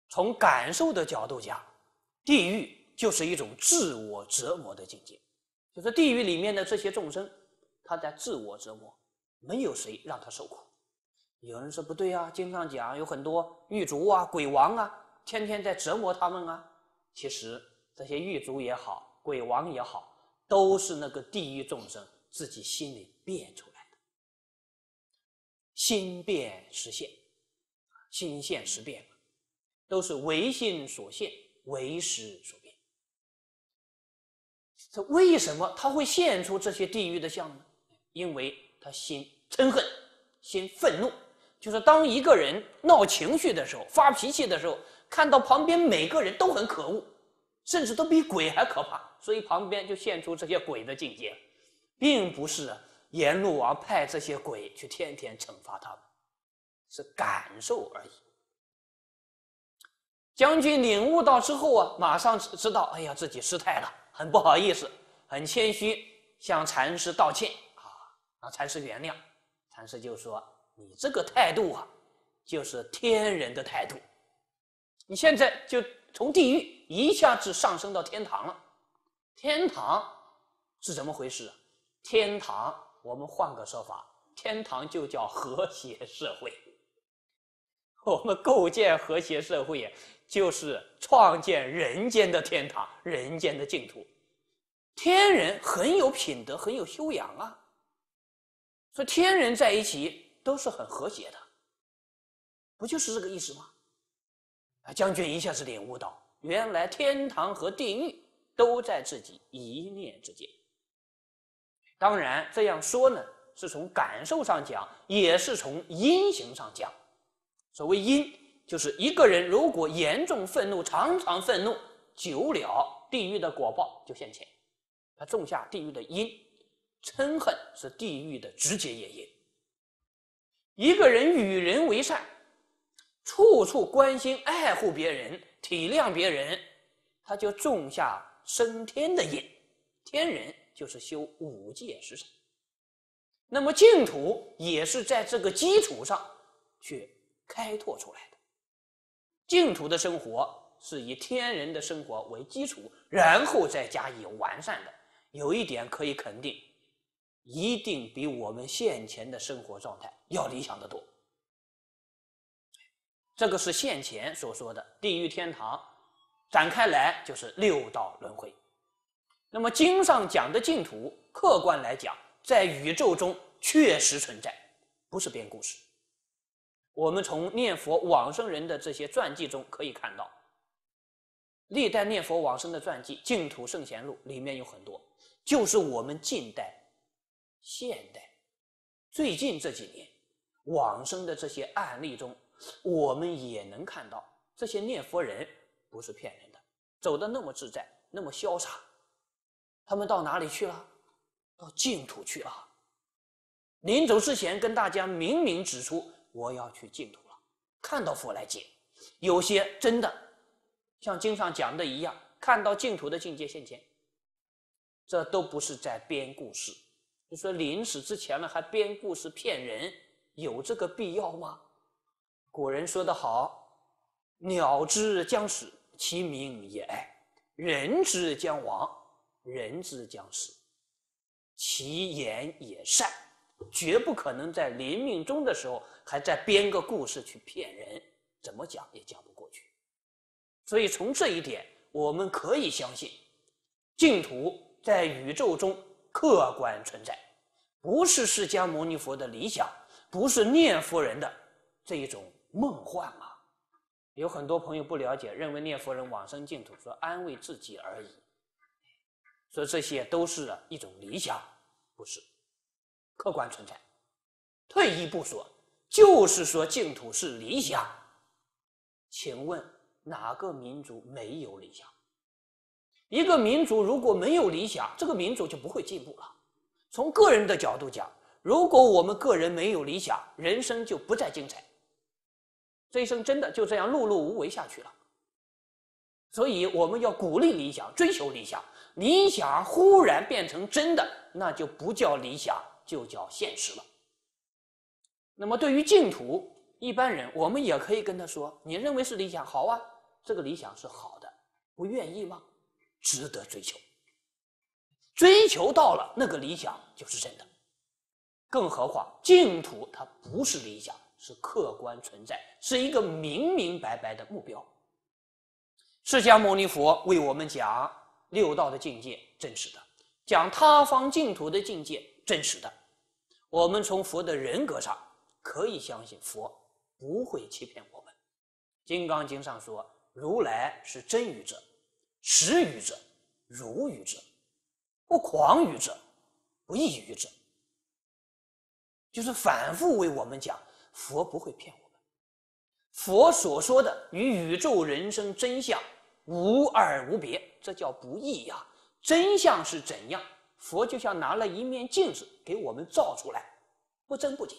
从感受的角度讲，地狱就是一种自我折磨的境界，就是地狱里面的这些众生，他在自我折磨，没有谁让他受苦。有人说不对啊，经上讲有很多狱卒啊、鬼王啊，天天在折磨他们啊。其实这些狱卒也好，鬼王也好，都是那个地狱众生自己心里变出来的。心变实现，心现实变，都是唯心所现，唯识所变。这为什么他会现出这些地狱的相呢？因为他心嗔恨，心愤怒。就是当一个人闹情绪的时候，发脾气的时候，看到旁边每个人都很可恶，甚至都比鬼还可怕，所以旁边就现出这些鬼的境界，并不是阎罗王派这些鬼去天天惩罚他们，是感受而已。将军领悟到之后啊，马上知道，哎呀，自己失态了，很不好意思，很谦虚，向禅师道歉啊，让禅师原谅。禅师就说：“你这个态度啊，就是天人的态度。你现在就从地狱一下子上升到天堂了。天堂是怎么回事？天堂，我们换个说法，天堂就叫和谐社会。我们构建和谐社会，就是创建人间的天堂，人间的净土。天人很有品德，很有修养啊，所以天人在一起都是很和谐的，不就是这个意思吗？将军一下子领悟到，原来天堂和地狱都在自己一念之间。当然这样说呢，是从感受上讲，也是从因行上讲。所谓因，就是一个人如果严重愤怒，常常愤怒，久了地狱的果报就现前，他种下地狱的因。嗔恨是地狱的直接业因。一个人与人为善，处处关心爱护别人，体谅别人，他就种下升天的因。天人就是修五戒十善，那么净土也是在这个基础上去开拓出来的。净土的生活是以天人的生活为基础，然后再加以完善的。有一点可以肯定，一定比我们现前的生活状态要理想得多。这个是现前所说的地狱天堂，展开来就是六道轮回。那么经上讲的净土，客观来讲，在宇宙中确实存在，不是编故事。我们从念佛往生人的这些传记中可以看到，历代念佛往生的传记《净土圣贤录》里面有很多，就是我们近代、现代最近这几年往生的这些案例中，我们也能看到这些念佛人不是骗人的，走得那么自在，那么潇洒。他们到哪里去了？到净土去了。临走之前跟大家明明指出，我要去净土了，看到佛来接。有些真的像经上讲的一样，看到净土的境界现前，这都不是在编故事。就说临死之前了还编故事骗人，有这个必要吗？古人说得好，鸟之将死，其鸣也哀；人之将亡，人之将死，其言也善。绝不可能在临命终的时候还在编个故事去骗人，怎么讲也讲不过去。所以从这一点，我们可以相信，净土在宇宙中客观存在，不是释迦牟尼佛的理想，不是念佛人的这一种梦幻啊。有很多朋友不了解，认为念佛人往生净土说安慰自己而已，所以这些都是一种理想，不是客观存在。退一步说，就是说净土是理想。请问哪个民族没有理想？一个民族如果没有理想，这个民族就不会进步了。从个人的角度讲，如果我们个人没有理想，人生就不再精彩，这一生真的就这样碌碌无为下去了。所以我们要鼓励理想，追求理想。理想忽然变成真的，那就不叫理想，就叫现实了。那么对于净土，一般人我们也可以跟他说，你认为是理想，好啊， 这个理想是好的，不愿意吗？值得追求。追求到了，那个理想就是真的。更何况净土它不是理想，是客观存在，是一个明明白白的目标。释迦牟尼佛为我们讲六道的境界，真实的；讲他方净土的境界，真实的。我们从佛的人格上可以相信佛不会欺骗我们。《金刚经》上说，如来是真语者，实语者，如语者，不诳语者，不异语者。就是反复为我们讲，佛不会骗我们。佛所说的与宇宙人生真相无二无别，这叫不异呀。真相是怎样，佛就像拿了一面镜子给我们照出来，不增不减。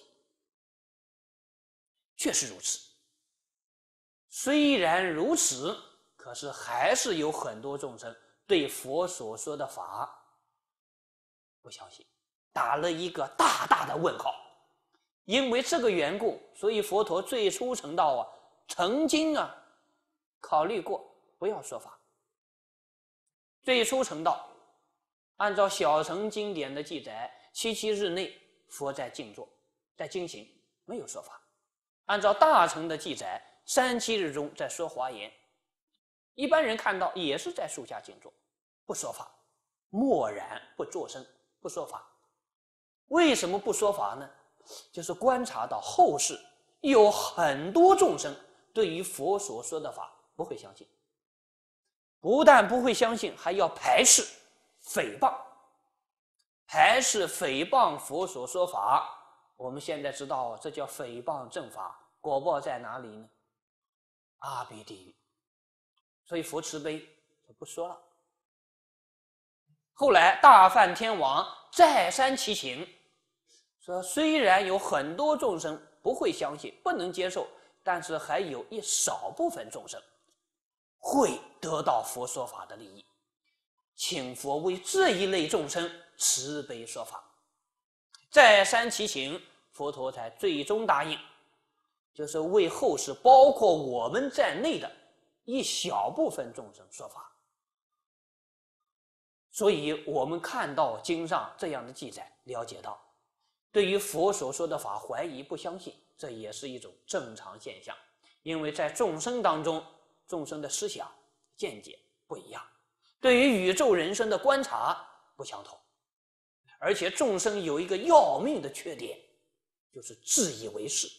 确实如此。虽然如此，可是还是有很多众生对佛所说的法不相信，打了一个大大的问号。因为这个缘故，所以佛陀最初成道曾经考虑过不要说法。最初成道，按照小乘经典的记载，7日内佛在静坐，在经行，没有说法。按照大乘的记载，37日中在说华严。一般人看到也是在树下静坐，不说法，默然不作声，不说法。为什么不说法呢？就是观察到后世有很多众生对于佛所说的法不会相信，不但不会相信，还要排斥、诽谤。排斥、诽谤佛所说法，我们现在知道这叫诽谤正法，果报在哪里呢？阿鼻地狱。所以佛慈悲就不说了。后来大梵天王再三祈请，说虽然有很多众生不会相信，不能接受，但是还有一少部分众生会得到佛说法的利益，请佛为这一类众生慈悲说法。再三祈请，佛陀才最终答应，就是为后世包括我们在内的一小部分众生说法。所以我们看到经上这样的记载，了解到对于佛所说的法怀疑不相信，这也是一种正常现象。因为在众生当中，众生的思想见解不一样，对于宇宙人生的观察不相同，而且众生有一个要命的缺点，就是自以为是。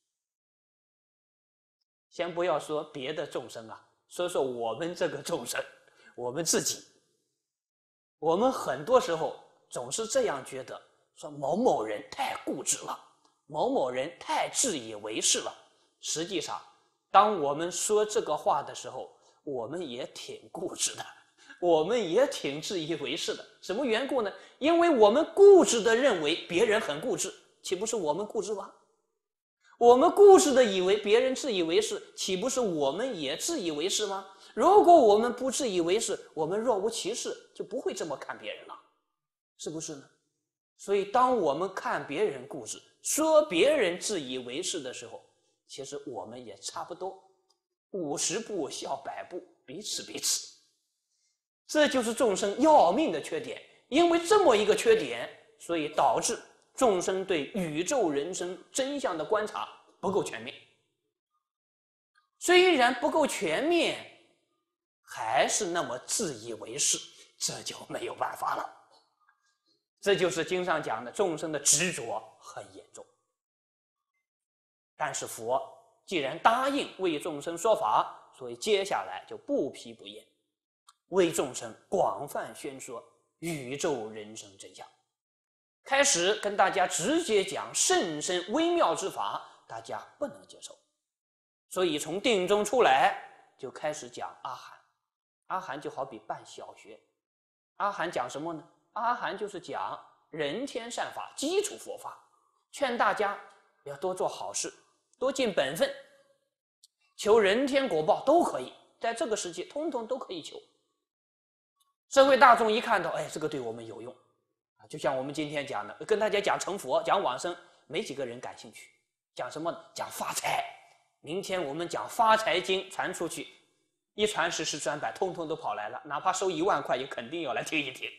先不要说别的众生说说我们这个众生，我们自己，我们很多时候总是这样觉得，说某某人太固执了，某某人太自以为是了。实际上当我们说这个话的时候，我们也挺固执的，我们也挺自以为是的。什么缘故呢？因为我们固执的认为别人很固执，岂不是我们固执吗？我们固执的以为别人自以为是，岂不是我们也自以为是吗？如果我们不自以为是，我们若无其事，就不会这么看别人了，是不是呢？所以当我们看别人固执，说别人自以为是的时候，其实我们也差不多50步笑100步，彼此彼此。这就是众生要命的缺点。因为这么一个缺点，所以导致众生对宇宙人生真相的观察不够全面。虽然不够全面，还是那么自以为是，这就没有办法了。这就是经上讲的众生的执着很严重。但是佛既然答应为众生说法，所以接下来就不批不厌，为众生广泛宣说宇宙人生真相。开始跟大家直接讲甚深微妙之法，大家不能接受，所以从定中出来就开始讲阿含。阿含就好比办小学，阿含讲什么呢？阿含就是讲人天善法，基础佛法，劝大家要多做好事，多尽本分，求人天果报都可以，在这个世界通通都可以求。社会大众一看到，哎，这个对我们有用，就像我们今天讲的，跟大家讲成佛、讲往生，没几个人感兴趣。讲什么呢？讲发财。明天我们讲发财经传出去， 一传十，十传百，通通都跑来了，哪怕收1万块，也肯定要来听一听。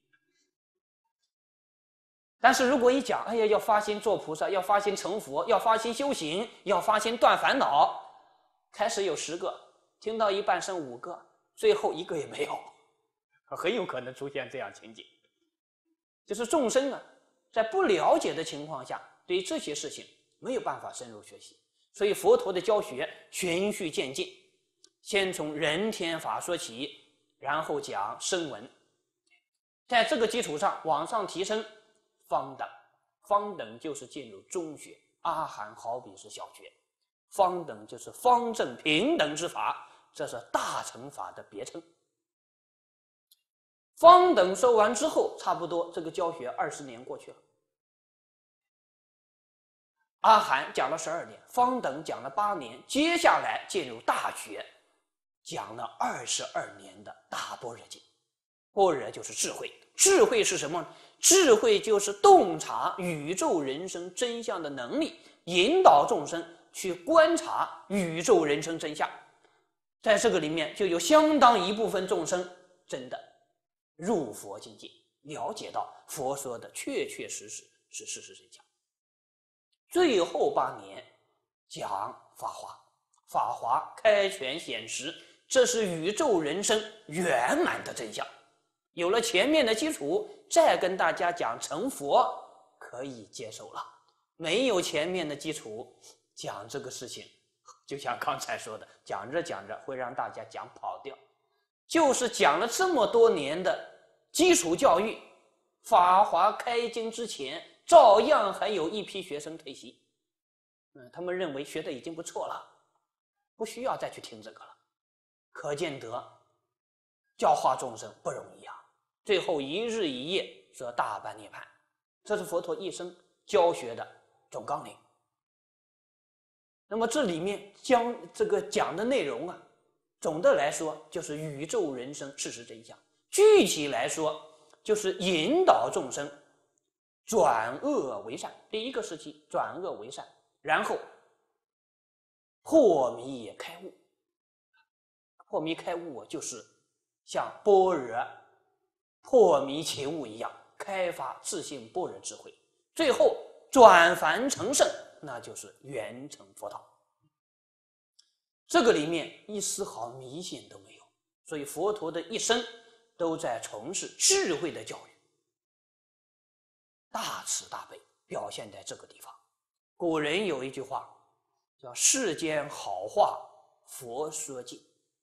但是如果一讲，哎呀，要发心做菩萨，要发心成佛，要发心修行，要发心断烦恼，开始有10个，听到一半剩5个，最后1个也没有，很有可能出现这样情景。就是众生啊，在不了解的情况下，对这些事情没有办法深入学习，所以佛陀的教学循序渐进，先从人天法说起，然后讲声闻，在这个基础上往上提升方等，方等就是进入中学，阿含好比是小学，方等就是方正平等之法，这是大乘法的别称。方等说完之后，差不多这个教学20年过去了。阿含讲了12年，方等讲了8年，接下来进入大学，讲了22年的大般若经。般若就是智慧，智慧是什么呢？智慧就是洞察宇宙人生真相的能力，引导众生去观察宇宙人生真相。在这个里面，就有相当一部分众生真的入佛境界，了解到佛说的确确实实是事实真相。最后8年讲法华，法华开权显实，这是宇宙人生圆满的真相。有了前面的基础，再跟大家讲成佛，可以接受了。没有前面的基础，讲这个事情，就像刚才说的，讲着讲着会让大家讲跑掉。就是讲了这么多年的基础教育，法华开经之前，照样还有一批学生退席。他们认为学的已经不错了，不需要再去听这个了。可见得教化众生不容易啊！最后1日1夜则大般涅槃，这是佛陀一生教学的总纲领。那么这里面将这个讲的内容啊，总的来说就是宇宙人生事实真相，具体来说就是引导众生转恶为善。第一个时期转恶为善，然后破迷开悟。破迷开悟就是像般若破迷起悟一样，开发自性般若智慧，最后转凡成圣，那就是圆成佛道。这个里面一丝毫迷信都没有，所以佛陀的一生都在从事智慧的教育，大慈大悲表现在这个地方。古人有一句话叫世间好话佛说尽，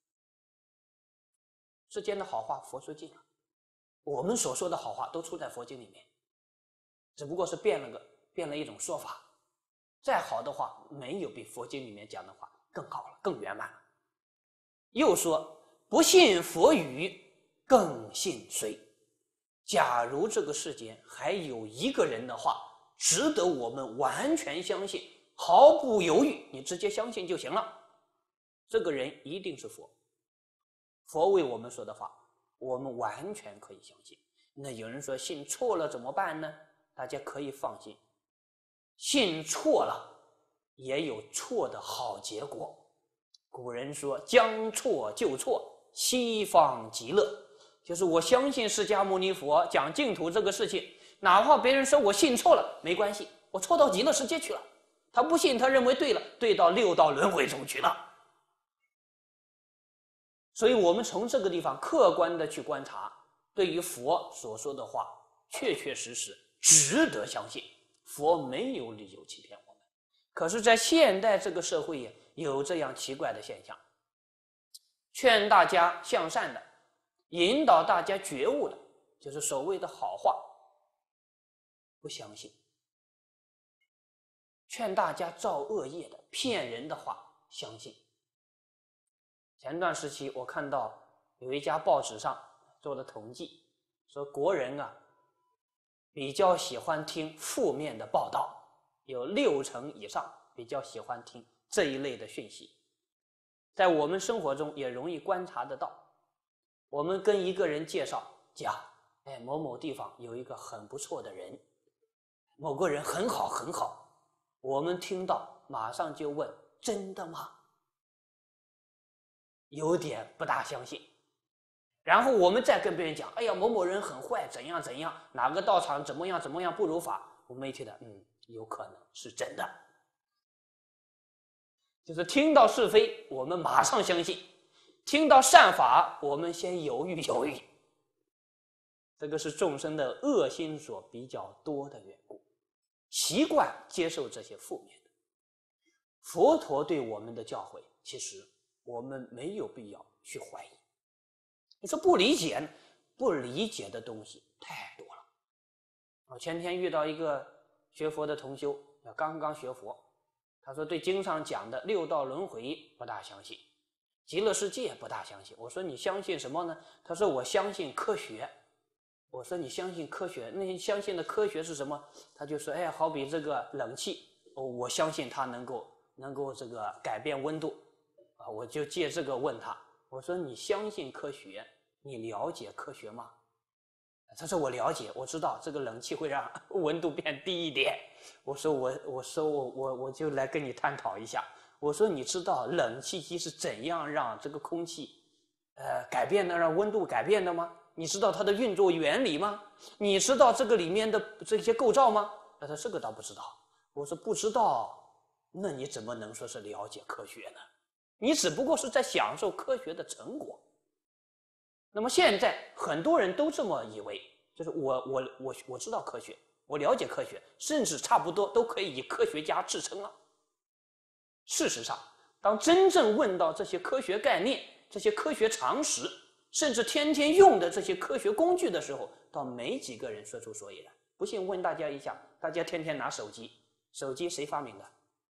世间的好话佛说尽了，我们所说的好话都出在佛经里面，只不过是变了一种说法。再好的话，没有比佛经里面讲的话更好了，更圆满了。又说不信佛语，更信谁？假如这个世间还有一个人的话，值得我们完全相信，毫不犹豫，你直接相信就行了。这个人一定是佛。佛为我们说的话，我们完全可以相信。那有人说信错了怎么办呢？大家可以放心，信错了也有错的好结果。古人说将错就错，西方极乐。就是我相信释迦牟尼佛讲净土这个事情，哪怕别人说我信错了没关系，我错到极乐世界去了。他不信，他认为对了，对到6道轮回中去了。所以我们从这个地方客观的去观察，对于佛所说的话确确实实值得相信，佛没有理由欺骗我们。可是在现代这个社会也有这样奇怪的现象，劝大家向善的，引导大家觉悟的，就是所谓的好话不相信，劝大家造恶业的，骗人的话相信。前段时期我看到有一家报纸上做的统计，说国人啊比较喜欢听负面的报道，有60%以上比较喜欢听这一类的讯息。在我们生活中也容易观察得到，我们跟一个人介绍讲，某某地方有一个很不错的人，某个人很好很好，我们听到马上就问真的吗？ 有点不大相信。然后我们再跟别人讲，哎呀，某某人很坏，怎样怎样，哪个道场怎么样怎么样不如法，我们一听到，有可能是真的。就是听到是非，我们马上相信；听到善法，我们先犹豫犹豫。这个是众生的恶心所比较多的缘故，习惯接受这些负面的。佛陀对我们的教诲，其实我们没有必要去怀疑。你说不理解呢？不理解的东西太多了。我前天遇到一个学佛的同修，刚刚学佛，他说对经上讲的六道轮回不大相信，极乐世界不大相信。我说你相信什么呢？他说我相信科学。我说你相信科学，那你相信的科学是什么？他就说，哎，好比这个冷气，我相信它能够这个改变温度啊。我就借这个问他，我说你相信科学，你了解科学吗？他说我了解，我知道这个冷气会让温度变低一点。我说我就来跟你探讨一下。我说你知道冷气机是怎样让这个空气改变的，让温度改变的吗？你知道它的运作原理吗？你知道这个里面的这些构造吗？他说这个倒不知道。我说不知道，那你怎么能说是了解科学呢？你只不过是在享受科学的成果。那么现在很多人都这么以为，就是我知道科学，我了解科学，甚至差不多都可以以科学家自称了。事实上，当真正问到这些科学概念、这些科学常识，甚至天天用的这些科学工具的时候，倒没几个人说出所以然。不信问大家一下，大家天天拿手机，手机谁发明的？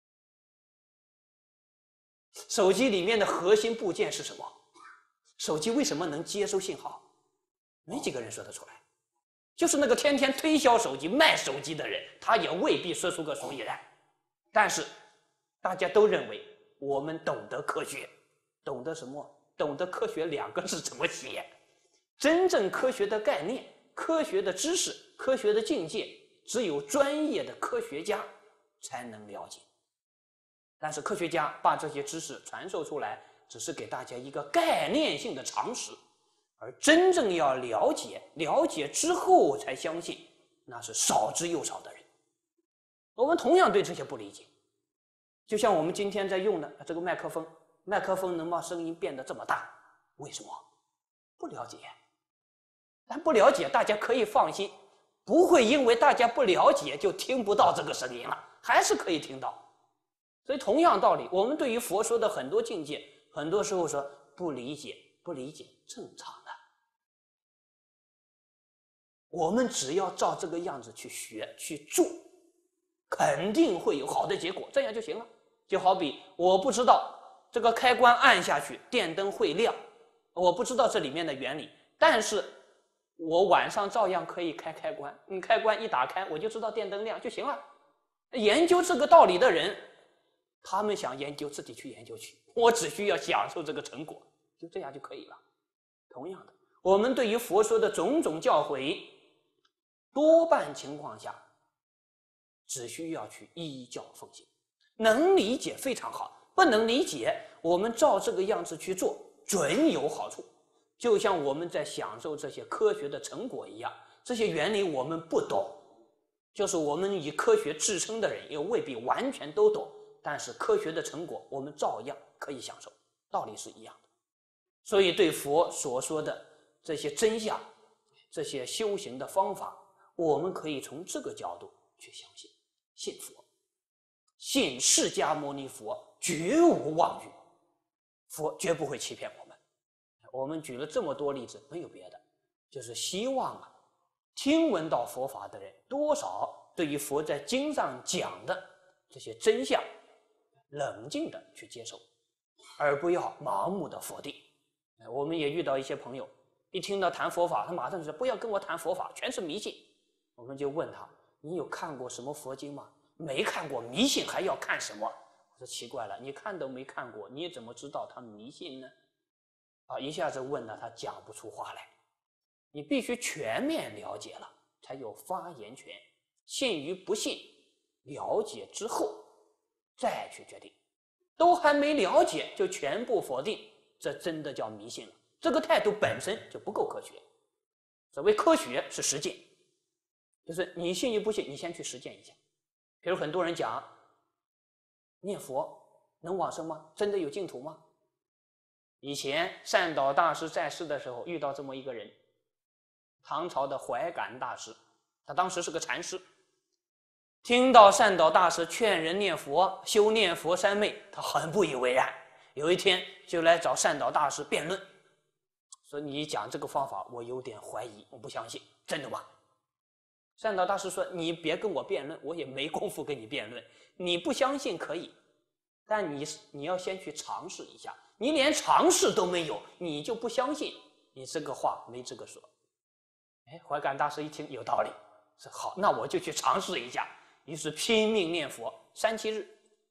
手机里面的核心部件是什么？手机为什么能接收信号？没几个人说得出来。就是那个天天推销手机、卖手机的人，他也未必说出个所以然。但是大家都认为我们懂得科学，懂得什么？懂得科学2个字怎么写。真正科学的概念、科学的知识、科学的境界，只有专业的科学家才能了解。但是科学家把这些知识传授出来，只是给大家一个概念性的常识，而真正要了解，了解之后才相信，那是少之又少的人。我们同样对这些不理解。就像我们今天在用的这个麦克风，麦克风能把声音变得这么大，为什么？不了解。但不了解，大家可以放心，不会因为大家不了解就听不到这个声音了，还是可以听到。所以同样道理，我们对于佛说的很多境界，很多时候说不理解，不理解正常的。我们只要照这个样子去学去做，肯定会有好的结果，这样就行了。就好比我不知道这个开关按下去电灯会亮，我不知道这里面的原理，但是我晚上照样可以开关，开关一打开我就知道电灯亮就行了。研究这个道理的人，他们想研究自己去研究去，我只需要享受这个成果，就这样就可以了。同样的，我们对于佛说的种种教诲，多半情况下只需要去依教奉行。能理解非常好，不能理解，我们照这个样子去做，准有好处。就像我们在享受这些科学的成果一样，这些原理我们不懂，就是我们以科学自称的人也未必完全都懂，但是科学的成果我们照样可以享受，道理是一样的。所以对佛所说的这些真相，这些修行的方法，我们可以从这个角度去相信，信佛，信释迦牟尼佛绝无妄语，佛绝不会欺骗我们。我们举了这么多例子，没有别的，就是希望听闻到佛法的人多少对于佛在经上讲的这些真相冷静的去接受，而不要盲目的否定。我们也遇到一些朋友，一听到谈佛法，他马上就说不要跟我谈佛法，全是迷信。我们就问他，你有看过什么佛经吗？没看过，迷信还要看什么？我说奇怪了，你看都没看过，你怎么知道他迷信呢？一下子问了他讲不出话来。你必须全面了解了，才有发言权。信与不信，了解之后再去决定。都还没了解就全部否定， 这真的叫迷信了。这个态度本身就不够科学。所谓科学是实践，就是你信与不信，你先去实践一下。比如很多人讲，念佛能往生吗？真的有净土吗？以前善导大师在世的时候遇到这么一个人，唐朝的怀感大师，他当时是个禅师，听到善导大师劝人念佛、修念佛三昧，他很不以为然。有一天就来找善导大师辩论，说你讲这个方法我有点怀疑，我不相信，真的吗？善导大师说，你别跟我辩论，我也没工夫跟你辩论，你不相信可以，但你要先去尝试一下，你连尝试都没有，你就不相信，你这个话没资格说。怀感大师一听有道理，说好，那我就去尝试一下。于是拼命念佛37日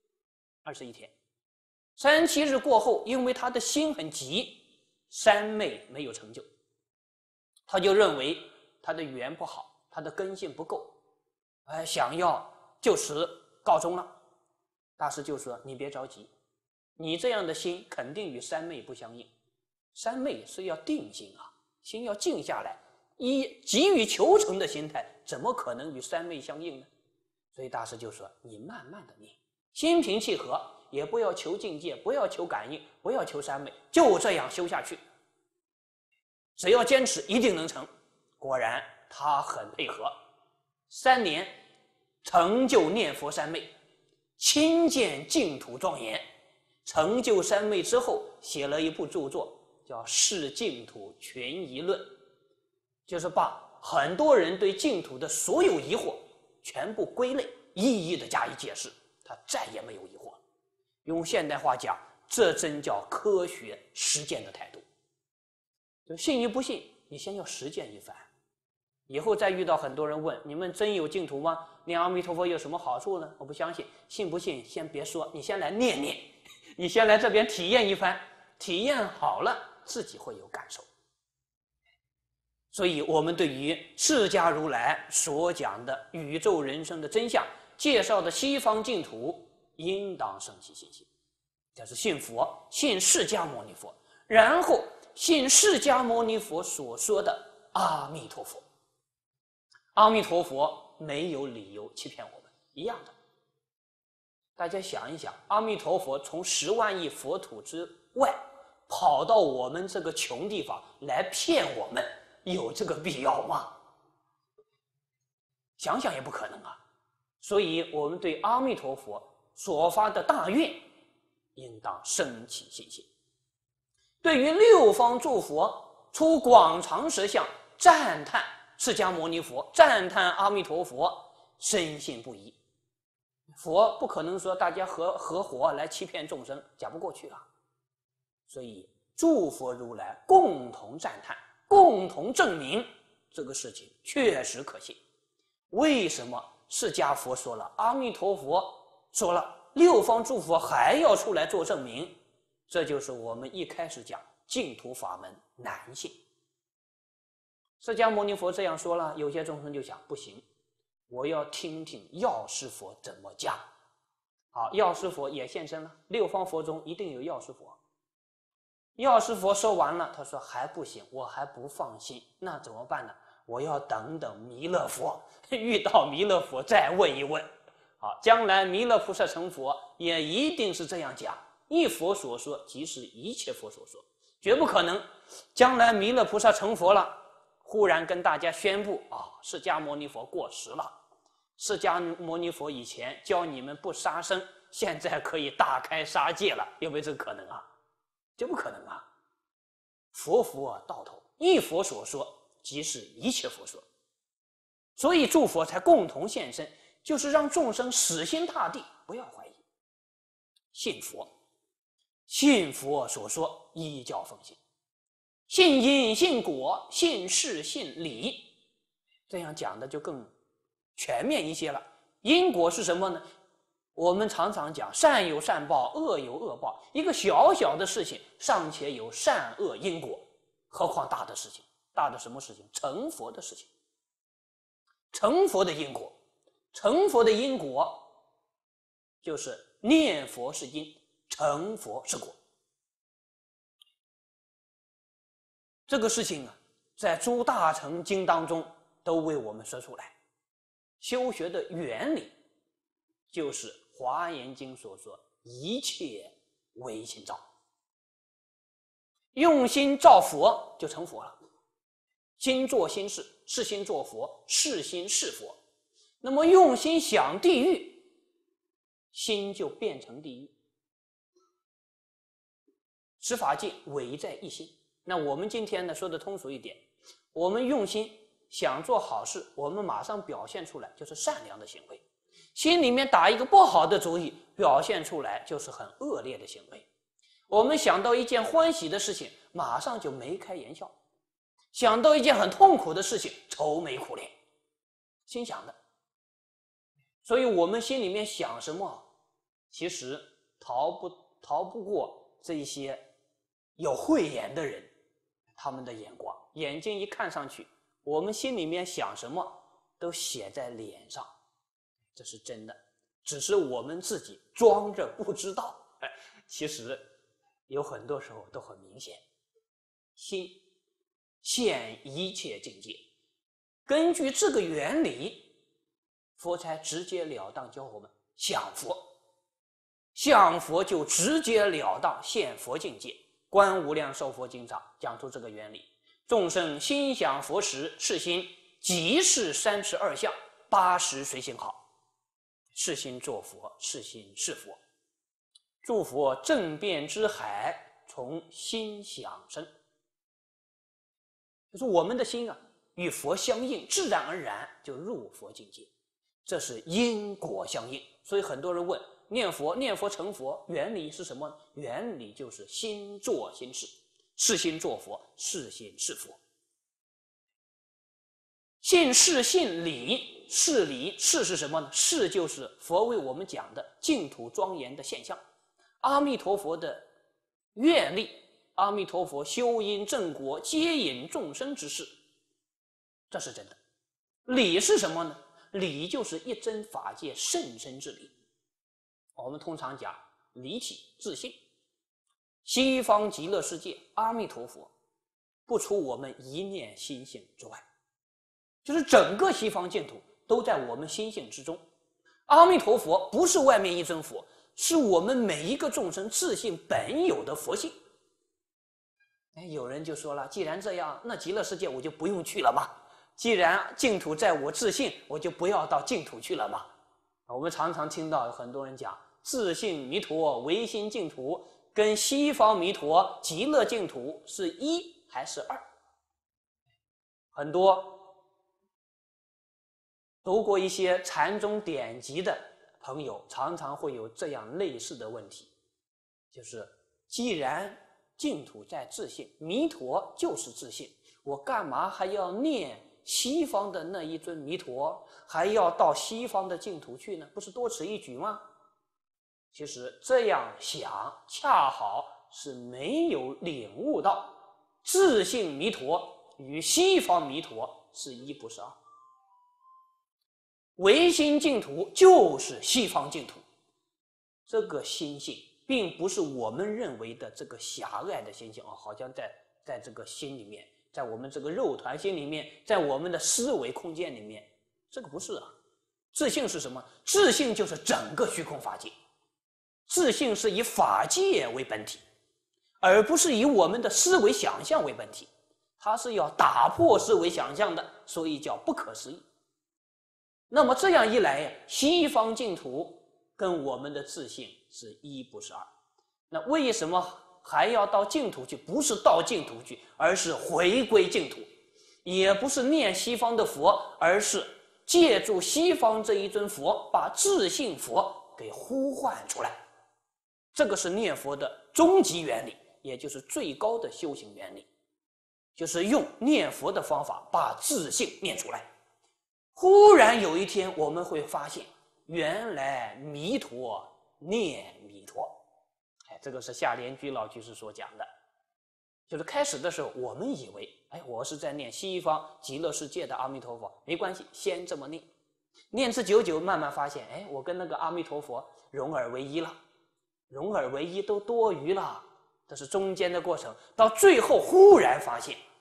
，21天。37日过后，因为他的心很急，三昧没有成就，他就认为他的缘不好，他的根性不够，想要就此告终了。大师就说，你别着急，你这样的心肯定与三昧不相应，三昧是要定心啊，心要静下来，以急于求成的心态怎么可能与三昧相应呢？所以大师就说，你慢慢的念，心平气和，也不要求境界，不要求感应，不要求三昧，就这样修下去，只要坚持一定能成。果然他很配合，3年成就念佛三昧，亲见净土庄严。成就三昧之后，写了一部著作叫《释净土权疑论》，就是把很多人对净土的所有疑惑全部归类，一一的加以解释，他再也没有疑惑。用现代话讲，这真叫科学实践的态度。就信与不信，你先要实践一番。以后再遇到很多人问，你们真有净土吗？念阿弥陀佛有什么好处呢？我不相信。信不信先别说，你先来念念，你先来这边体验一番，体验好了自己会有感受。所以我们对于释迦如来所讲的宇宙人生的真相，介绍的西方净土，应当生起信心。这是信佛，信释迦牟尼佛，然后信释迦牟尼佛所说的阿弥陀佛。阿弥陀佛没有理由欺骗我们，一样的。大家想一想，阿弥陀佛从10万亿佛土之外跑到我们这个穷地方来骗我们，有这个必要吗？想想也不可能啊。所以我们对阿弥陀佛所发的大愿应当升起信心。对于六方诸佛出广长舌相赞叹释迦牟尼佛，赞叹阿弥陀佛，深信不疑。佛不可能说大家合伙来欺骗众生，讲不过去啊。所以诸佛如来共同赞叹，共同证明这个事情确实可信。为什么释迦佛说了，阿弥陀佛说了，六方诸佛还要出来做证明？这就是我们一开始讲净土法门难信。释迦牟尼佛这样说了，有些众生就想，不行，我要听听药师佛怎么讲。好，药师佛也现身了，六方佛中一定有药师佛。药师佛说完了，他说还不行，我还不放心，那怎么办呢？我要等等弥勒佛，遇到弥勒佛再问一问。好，将来弥勒菩萨成佛也一定是这样讲，一佛所说即是一切佛所说，绝不可能将来弥勒菩萨成佛了，忽然跟大家宣布释迦牟尼佛过时了，释迦牟尼佛以前教你们不杀生，现在可以大开杀戒了，有没有这个可能啊？这不可能啊！佛到头，一佛所说即是一切佛说，所以诸佛才共同现身，就是让众生死心塌地，不要怀疑，信佛，信佛所说，依教奉行，信因信果，信事信理，这样讲的就更全面一些了。因果是什么呢？我们常常讲善有善报，恶有恶报，一个小小的事情尚且有善恶因果，何况大的事情？大的什么事情？成佛的事情，成佛的因果，成佛的因果就是念佛是因，成佛是果。 这个事情啊，在诸大乘经当中都为我们说出来。修学的原理就是《华严经》所说，一切唯心造。用心造佛就成佛了，心做心事，是心做佛，是心是佛。那么用心想地狱，心就变成地狱。十法界唯在一心。那我们今天呢，说的通俗一点，我们用心想做好事，我们马上表现出来就是善良的行为；心里面打一个不好的主意，表现出来就是很恶劣的行为。我们想到一件欢喜的事情，马上就眉开眼笑；想到一件很痛苦的事情，愁眉苦脸。心想的。所以我们心里面想什么，其实逃不过这一些有慧眼的人他们的眼光，眼睛一看上去，我们心里面想什么都写在脸上，这是真的，只是我们自己装着不知道，其实有很多时候都很明显。心现一切境界，根据这个原理，佛才直截了当教我们想佛，想佛就直截了当现佛境界。观无量寿佛经上讲出这个原理，众生心想佛时，是心即是32相，80随心好，是心作佛，是心是佛。诸佛正遍之海，从心想生。就是我们的心啊，与佛相应，自然而然就入佛境界，这是因果相应。所以很多人问，念佛成佛原理是什么呢？原理就是心作心事，是心作佛，是心是佛。信是信理，是理，是什么呢？是就是佛为我们讲的净土庄严的现象，阿弥陀佛的愿力，阿弥陀佛修因正果接引众生之事，这是真的。理是什么呢？理就是一真法界甚深之理。我们通常讲离体自性，西方极乐世界阿弥陀佛不出我们一念心性之外，就是整个西方净土都在我们心性之中。阿弥陀佛不是外面一尊佛，是我们每一个众生自性本有的佛性。有人就说了，既然这样，那极乐世界我就不用去了嘛，既然净土在我自性，我就不要到净土去了嘛。我们常常听到有很多人讲，自性弥陀唯心净土跟西方弥陀极乐净土是一还是二？很多读过一些禅宗典籍的朋友常常会有这样类似的问题，就是既然净土在自性，弥陀就是自性，我干嘛还要念西方的那一尊弥陀，还要到西方的净土去呢？不是多此一举吗？其实这样想恰好是没有领悟到自性弥陀与西方弥陀是一不是二。唯心净土就是西方净土，这个心性并不是我们认为的这个狭隘的心性，好像在这个心里面，在我们这个肉团心里面，在我们的思维空间里面，这个不是啊。自性是什么？自性就是整个虚空法界，自性是以法界为本体，而不是以我们的思维想象为本体，它是要打破思维想象的，所以叫不可思议。那么这样一来，西方净土跟我们的自性是一不是二。那为什么还要到净土去？不是到净土去，而是回归净土，也不是念西方的佛，而是借助西方这一尊佛，把自性佛给呼唤出来。这个是念佛的终极原理，也就是最高的修行原理，就是用念佛的方法把自性念出来。忽然有一天我们会发现，原来弥陀念弥陀。这个是夏莲居老居士所讲的，就是开始的时候我们以为我是在念西方极乐世界的阿弥陀佛，没关系，先这么念，念之久久，慢慢发现我跟那个阿弥陀佛融而为一了，融而为一都多余了，这是中间的过程，到最后忽然发现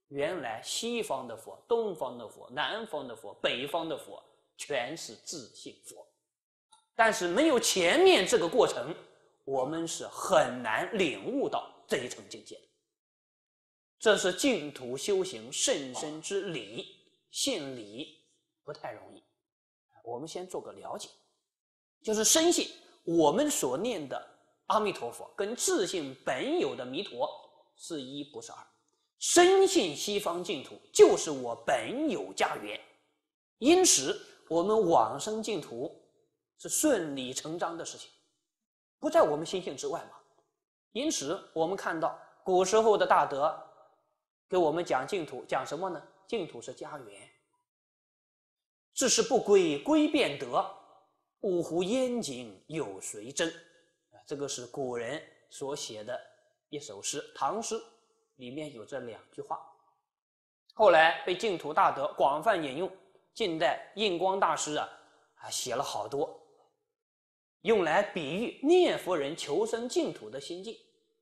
原来西方的佛、东方的佛、南方的佛、北方的佛全是自性佛，但是没有前面这个过程，我们是很难领悟到这一层境界的。这是净土修行甚深之理，信理不太容易。我们先做个了解，就是深信我们所念的阿弥陀佛跟自性本有的弥陀是一不是二，深信西方净土就是我本有家园，因此我们往生净土是顺理成章的事情，不在我们心性之外嘛。因此我们看到古时候的大德给我们讲净土，讲什么呢？净土是家园，至是不归，归便得，五湖烟井有谁争？这个是古人所写的一首诗，唐诗里面有这2句话，后来被净土大德广泛引用。近代印光大师写了好多，用来比喻念佛人求生净土的心境。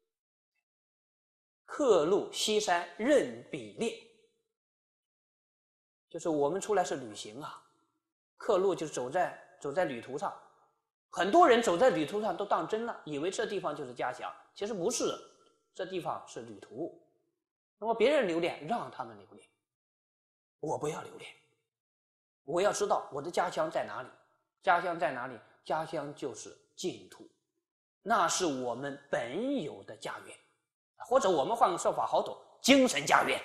客路西山任彼猎，就是我们出来是旅行啊，客路就是走在旅途上，很多人走在旅途上都当真了，以为这地方就是家乡，其实不是，这地方是旅途。那么别人留恋，让他们留恋，我不要留恋，我要知道我的家乡在哪里。家乡在哪里？家乡就是净土，那是我们本有的家园，或者我们换个说法好懂，精神家园。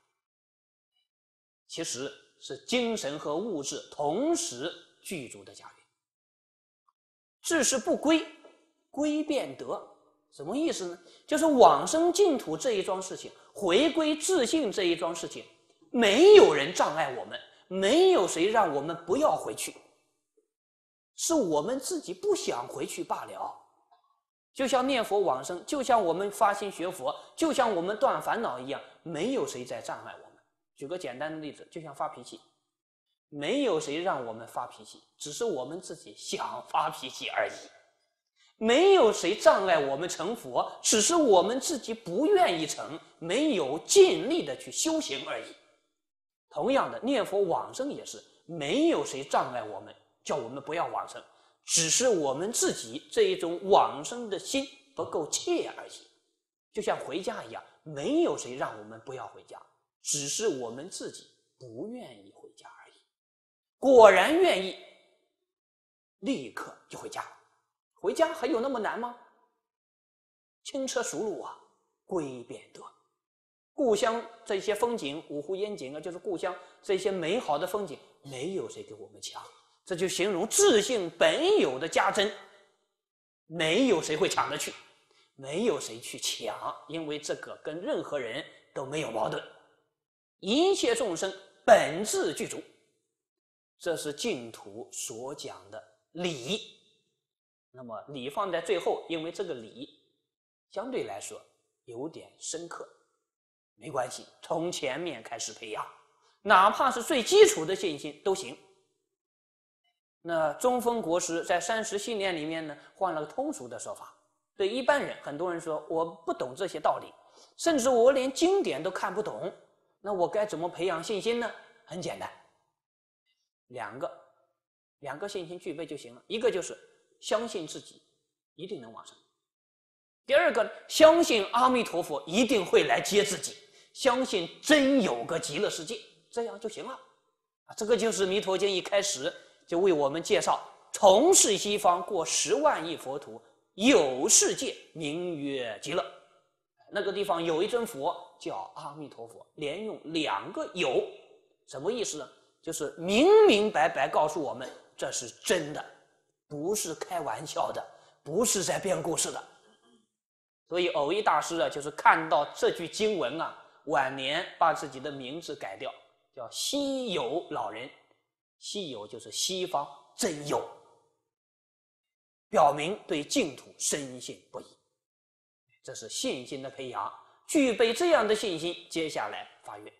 其实是精神和物质同时具足的家园。至是不归，归便得，什么意思呢？就是往生净土这一桩事情，回归自性这一桩事情，没有人障碍我们，没有谁让我们不要回去，是我们自己不想回去罢了。就像念佛往生，就像我们发心学佛，就像我们断烦恼一样，没有谁在障碍我们。举个简单的例子，就像发脾气，没有谁让我们发脾气，只是我们自己想发脾气而已。没有谁障碍我们成佛，只是我们自己不愿意成，没有尽力的去修行而已。同样的，念佛往生也是，没有谁障碍我们，叫我们不要往生，只是我们自己这一种往生的心不够切而已。就像回家一样，没有谁让我们不要回家，只是我们自己不愿意回家而已。果然愿意，立刻就回家。回家还有那么难吗？轻车熟路啊，归便得。故乡这些风景，五湖烟井就是故乡这些美好的风景，没有谁给我们抢。这就形容自性本有的家珍，没有谁会抢得去，没有谁去抢，因为这个跟任何人都没有矛盾。一切众生本自具足，这是净土所讲的理。那么理放在最后，因为这个理相对来说有点深刻，没关系，从前面开始培养，哪怕是最基础的信心都行。那中峰国师在30信念里面呢，换了个通俗的说法。对一般人，很多人说我不懂这些道理，甚至我连经典都看不懂，那我该怎么培养信心呢？很简单，两个信心具备就行了。一个就是相信自己一定能往生，第二个相信阿弥陀佛一定会来接自己，相信真有个极乐世界，这样就行了。这个就是弥陀经一开始就为我们介绍，从是西方过10万亿佛土，有世界名曰极乐。那个地方有一尊佛叫阿弥陀佛，连用2个有，什么意思呢？就是明明白白告诉我们这是真的，不是开玩笑的，不是在编故事的。所以偶一大师就是看到这句经文晚年把自己的名字改掉，叫西有老人。西有就是西方真有，表明对净土深信不疑。这是信心的培养，具备这样的信心，接下来发愿。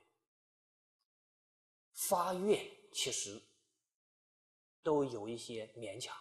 发愿其实都有一些勉强。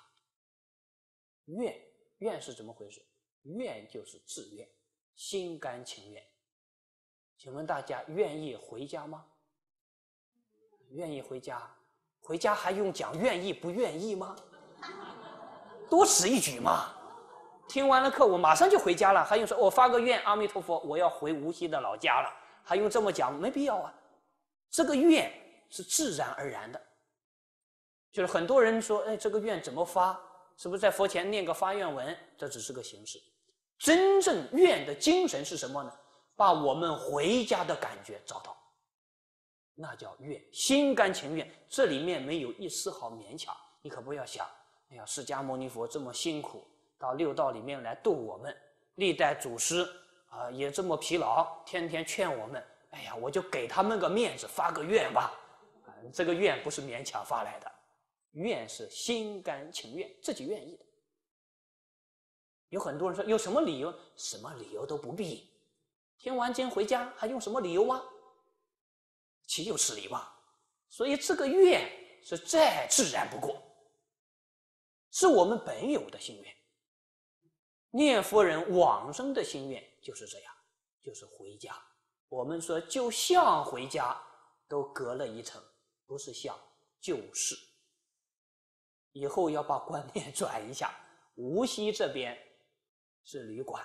愿是怎么回事？愿就是自愿，心甘情愿。 请问大家愿意回家吗？愿意回家？回家还用讲愿意不愿意吗？多此一举嘛！听完了课，我马上就回家了，还用说我发个愿，阿弥陀佛，我要回无锡的老家了，还用这么讲？没必要啊！这个愿是自然而然的。就是很多人说，哎，这个愿怎么发？是不是在佛前念个发愿文？这只是个形式。真正愿的精神是什么呢？把我们回家的感觉找到，那叫愿，心甘情愿。这里面没有一丝毫勉强。你可不要想，哎呀，释迦牟尼佛这么辛苦到六道里面来度我们，历代祖师也这么疲劳，天天劝我们，哎呀，我就给他们个面子，发个愿吧。这个愿不是勉强发来的，愿是心甘情愿，自己愿意的。有很多人说有什么理由？什么理由都不必。听完经回家还用什么理由吗？岂有此理吧！所以这个愿是再自然不过，是我们本有的心愿。念佛人往生的心愿就是这样，就是回家。我们说就像回家都隔了一层，不是像就是。以后要把观念转一下，无锡这边是旅馆，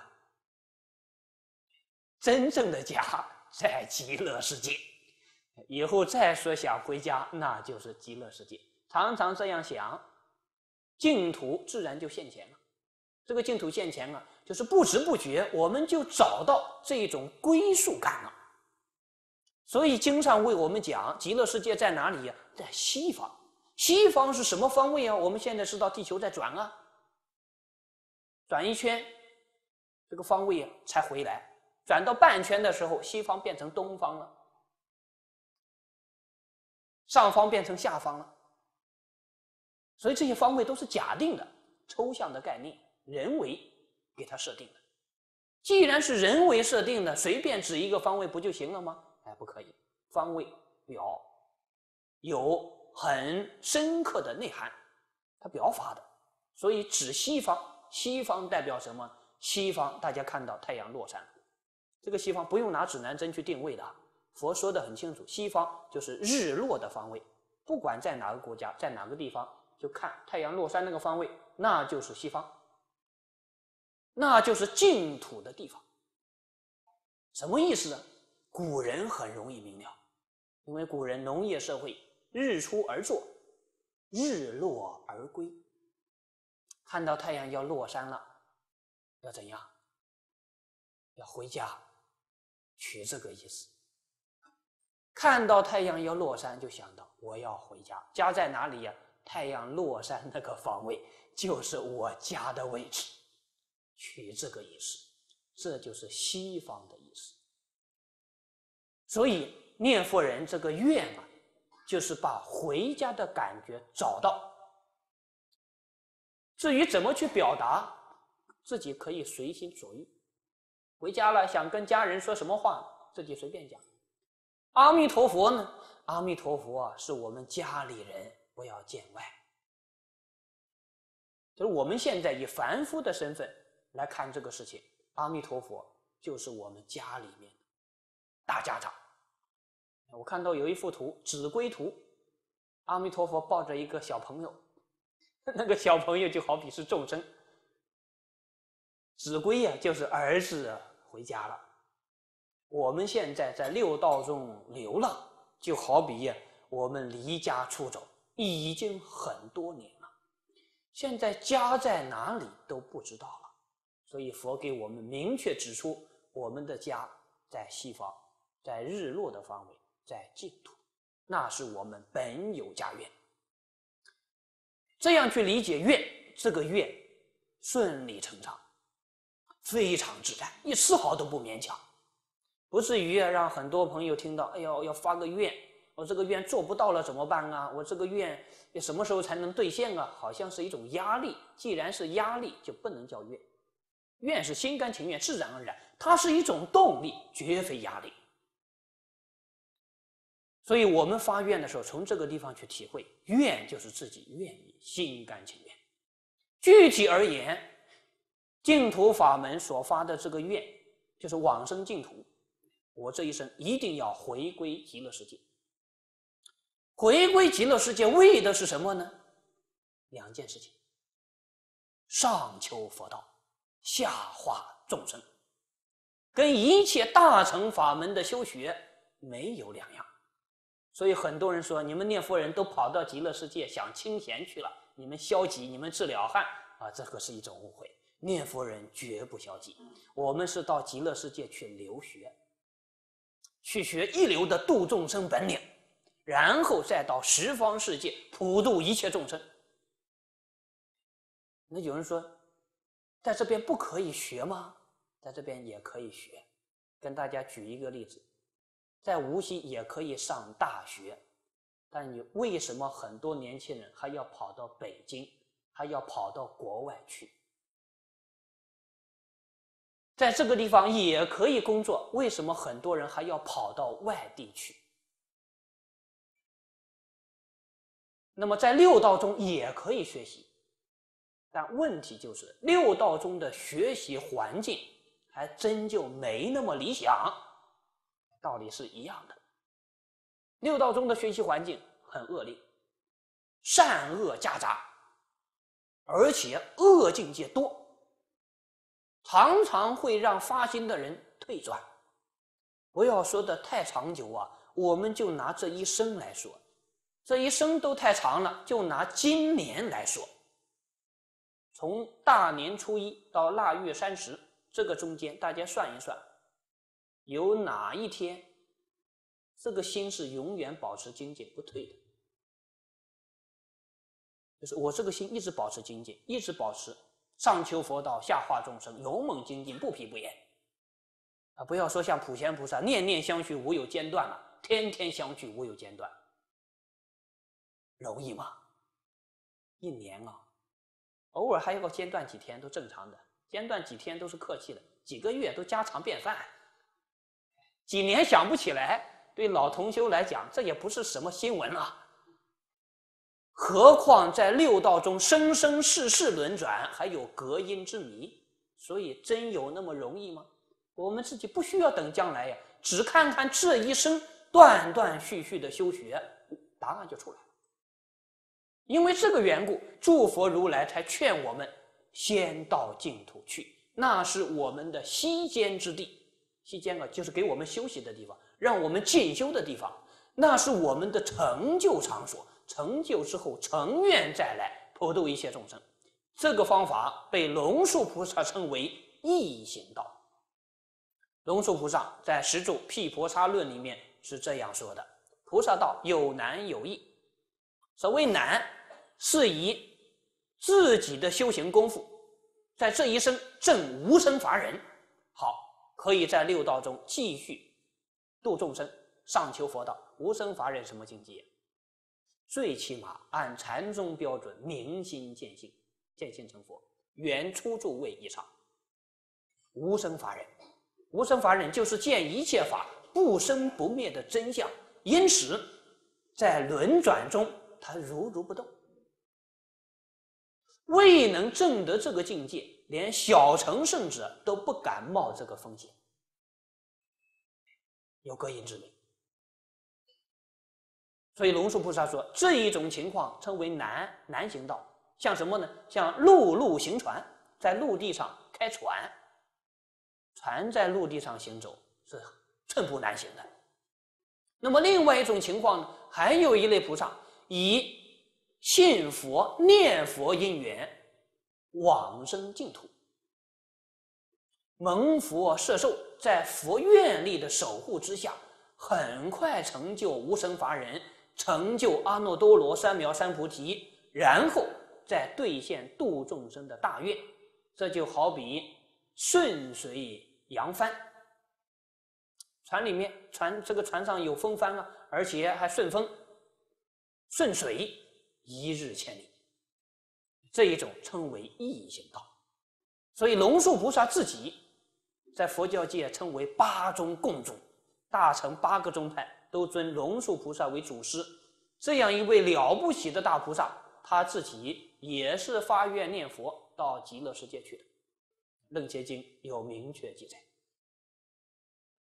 真正的家在极乐世界。以后再说想回家，那就是极乐世界。常常这样想，净土自然就现前了。这个净土现前啊，就是不知不觉我们就找到这种归属感了。所以经上为我们讲，极乐世界在哪里呀？在西方。西方是什么方位啊？我们现在知道地球在转啊，转一圈，这个方位啊才回来。转到半圈的时候，西方变成东方了，上方变成下方了。所以这些方位都是假定的、抽象的概念，人为给它设定的。既然是人为设定的，随便指一个方位不就行了吗？哎，不可以，方位表有很深刻的内涵，它表法的。所以指西方，西方代表什么？西方大家看到太阳落山，这个西方不用拿指南针去定位的，佛说得很清楚，西方就是日落的方位，不管在哪个国家，在哪个地方，就看太阳落山那个方位，那就是西方，那就是净土的地方。什么意思呢？古人很容易明了，因为古人农业社会，日出而作，日落而归。看到太阳要落山了，要怎样？要回家，取这个意思。看到太阳要落山，就想到我要回家。家在哪里呀？太阳落山那个方位就是我家的位置，取这个意思，这就是西方的意思。所以念佛人这个愿啊，就是把回家的感觉找到。至于怎么去表达，自己可以随心所欲。回家了想跟家人说什么话，自己随便讲。阿弥陀佛呢？阿弥陀佛啊，是我们家里人，不要见外。就是我们现在以凡夫的身份来看这个事情，阿弥陀佛就是我们家里面的大家长。我看到有一幅图，指归图，阿弥陀佛抱着一个小朋友，那个小朋友就好比是众生，指归啊就是儿子回家了。我们现在在六道中流浪，就好比我们离家出走已经很多年了，现在家在哪里都不知道了。所以佛给我们明确指出，我们的家在西方，在日落的方位，在净土，那是我们本有家园。这样去理解愿，这个愿顺理成章，非常自然，一丝毫都不勉强，不至于让很多朋友听到，哎呦，要发个愿，我这个愿做不到了怎么办啊？我这个愿什么时候才能兑现啊？好像是一种压力。既然是压力，就不能叫愿。愿是心甘情愿，自然而然，它是一种动力，绝非压力。所以我们发愿的时候，从这个地方去体会，愿就是自己愿意，心甘情愿。具体而言，净土法门所发的这个愿，就是往生净土。 我这一生一定要回归极乐世界。回归极乐世界为的是什么呢？两件事情：上求佛道，下化众生，跟一切大乘法门的修学没有两样。所以很多人说，你们念佛人都跑到极乐世界享清闲去了，你们消极，你们治了汉啊，这个是一种误会。念佛人绝不消极，我们是到极乐世界去留学，去学一流的度众生本领，然后再到十方世界普度一切众生。那有人说，在这边不可以学吗？在这边也可以学。跟大家举一个例子，在无锡也可以上大学，但你为什么很多年轻人还要跑到北京，还要跑到国外去？在这个地方也可以工作，为什么很多人还要跑到外地去？那么在六道中也可以学习，但问题就是六道中的学习环境还真就没那么理想，道理是一样的。六道中的学习环境很恶劣，善恶夹杂，而且恶境界多，常常会让发心的人退转。不要说的太长久啊，我们就拿这一生来说，这一生都太长了，就拿今年来说，从大年初一到腊月30，这个中间大家算一算，有哪一天这个心是永远保持精进不退的？就是我这个心一直保持精进，一直保持上求佛道，下化众生，勇猛精进，不疲不厌啊！不要说像普贤菩萨念念相续无有间断了，天天相续无有间断，容易吗？一年啊，偶尔还有个间断几天都正常的，间断几天都是客气的，几个月都家常便饭，几年想不起来，对老同修来讲，这也不是什么新闻啊。何况在六道中生生世世轮转，还有隔音之谜，所以真有那么容易吗？我们自己不需要等将来呀，只看看这一生断断续续的修学，答案就出来了。因为这个缘故，诸佛如来才劝我们先到净土去，那是我们的息间之地。息间啊，就是给我们休息的地方，让我们进修的地方，那是我们的成就场所。成就之后，成愿再来普度一切众生。这个方法被龙树菩萨称为易行道。龙树菩萨在《十住毗婆沙论》里面是这样说的：菩萨道有难有易。所谓难，是以自己的修行功夫，在这一生证无生法忍，好，可以在六道中继续度众生，上求佛道。无生法忍什么境界？最起码按禅宗标准，明心见性，见性成佛，远出诸位以上。无生法忍，无生法忍就是见一切法不生不灭的真相，因此在轮转中它如如不动。未能证得这个境界，连小乘圣者都不敢冒这个风险，有隔音之美。所以龙树菩萨说，这一种情况称为难行道。像什么呢？像陆行船，在陆地上开船，船在陆地上行走是寸步难行的。那么另外一种情况呢，还有一类菩萨以信佛念佛因缘往生净土，蒙佛摄受，在佛愿力的守护之下，很快成就无生法忍，成就阿耨多罗三藐三菩提，然后再兑现度众生的大愿。这就好比顺水扬帆，船里面这个船上有风帆啊，而且还顺风顺水，一日千里。这一种称为易行道。所以龙树菩萨自己在佛教界称为八宗共主，大乘8个宗派都尊龙树菩萨为祖师。这样一位了不起的大菩萨，他自己也是发愿念佛到极乐世界去的，《楞伽经》有明确记载。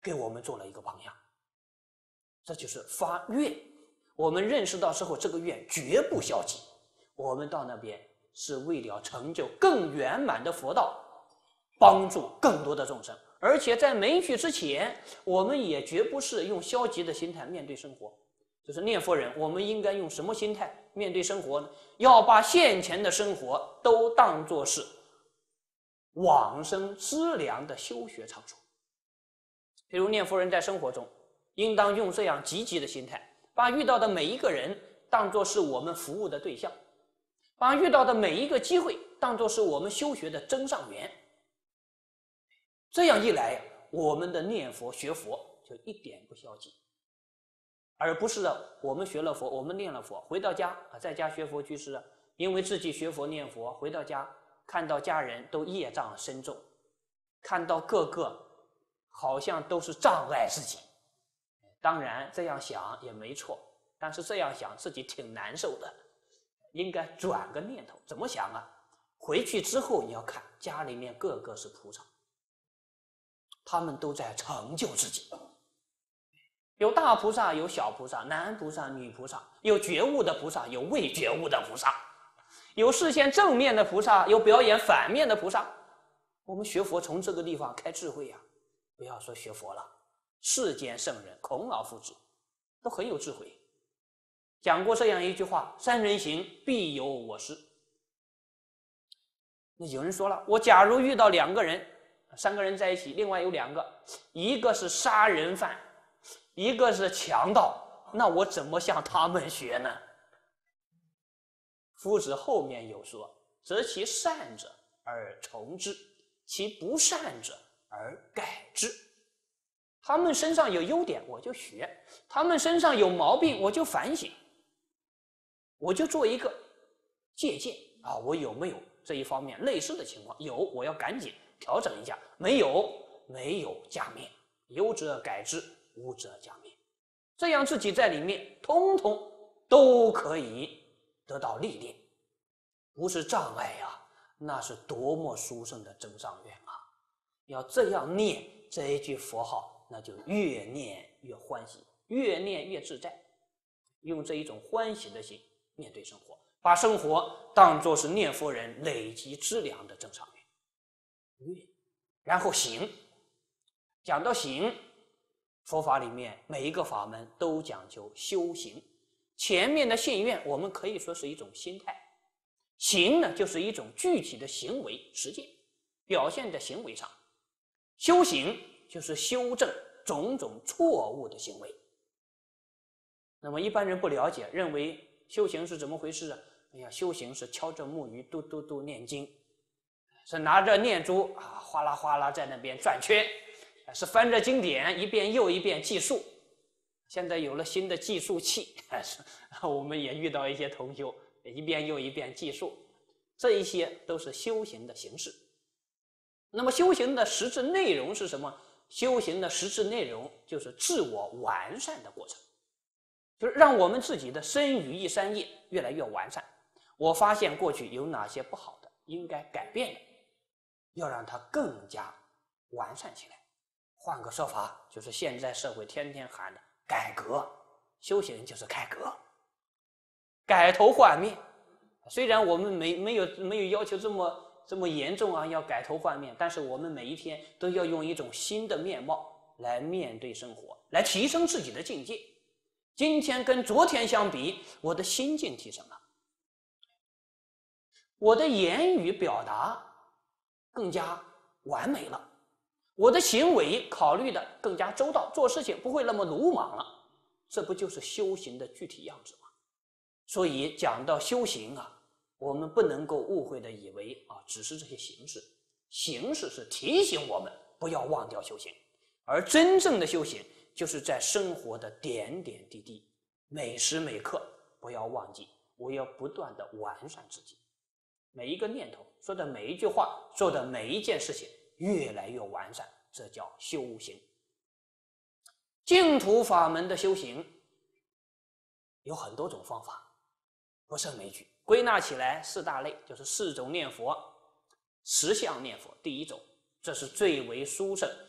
给我们做了一个榜样。这就是发愿，我们认识到之后，这个愿绝不消极，我们到那边是为了成就更圆满的佛道，帮助更多的众生。而且在没去之前，我们也绝不是用消极的心态面对生活。就是念佛人，我们应该用什么心态面对生活呢？要把现前的生活都当作是往生资粮的修学场所。比如念佛人在生活中，应当用这样积极的心态，把遇到的每一个人当作是我们服务的对象，把遇到的每一个机会当作是我们修学的增上缘。这样一来，我们的念佛学佛就一点不消极，而不是我们学了佛，我们念了佛，回到家在家学佛居士，因为自己学佛念佛，回到家看到家人都业障深重，看到个个好像都是障碍自己。当然这样想也没错，但是这样想自己挺难受的，应该转个念头。怎么想啊？回去之后你要看家里面个个是菩萨，他们都在成就自己，有大菩萨，有小菩萨，男菩萨，女菩萨，有觉悟的菩萨，有未觉悟的菩萨，有视线正面的菩萨，有表演反面的菩萨。我们学佛从这个地方开智慧呀，不要说学佛了，世间圣人孔老夫子都很有智慧，讲过这样一句话：三人行，必有我师。那有人说了，我假如遇到2个人，3个人在一起，另外有2个，一个是杀人犯，一个是强盗，那我怎么向他们学呢？夫子后面有说：择其善者而从之，其不善者而改之。他们身上有优点我就学，他们身上有毛病我就反省，我就做一个借鉴啊，我有没有这一方面类似的情况？有，我要赶紧调整一下；没有加勉，有者改之，无者加勉。这样自己在里面通通都可以得到历练，不是障碍呀，那是多么殊胜的增上缘啊！要这样念这一句佛号，那就越念越欢喜，越念越自在，用这一种欢喜的心面对生活，把生活当作是念佛人累积资粮的增上缘。然后行，讲到行，佛法里面每一个法门都讲究修行。前面的信愿我们可以说是一种心态，行呢就是一种具体的行为实践，表现在行为上。修行就是修正种种错误的行为。那么一般人不了解，认为修行是怎么回事啊？哎呀，修行是敲着木鱼嘟嘟嘟念经，是拿着念珠哗啦哗啦在那边转圈，是翻着经典一遍又一遍计数。现在有了新的计数器，我们也遇到一些同修一遍又一遍计数，这一些都是修行的形式。那么修行的实质内容是什么？修行的实质内容就是自我完善的过程，就是让我们自己的身语意三业越来越完善。我发现过去有哪些不好的，应该改变的，要让它更加完善起来。换个说法，就是现在社会天天喊的改革，修行就是改革，改头换面。虽然我们没有要求这么严重啊，要改头换面，但是我们每一天都要用一种新的面貌来面对生活，来提升自己的境界。今天跟昨天相比，我的心境提升了，我的言语表达更加完美了，我的行为考虑的更加周到，做事情不会那么鲁莽了。这不就是修行的具体样子吗？所以讲到修行啊，我们不能够误会的以为只是这些形式，形式是提醒我们不要忘掉修行，而真正的修行就是在生活的点点滴滴，每时每刻不要忘记，我要不断的完善自己，每一个念头说的每一句话，做的每一件事情越来越完善，这叫修行。净土法门的修行有很多种方法，不胜枚举，归纳起来4大类，就是4种念佛，10相念佛。第一种，这是最为殊胜，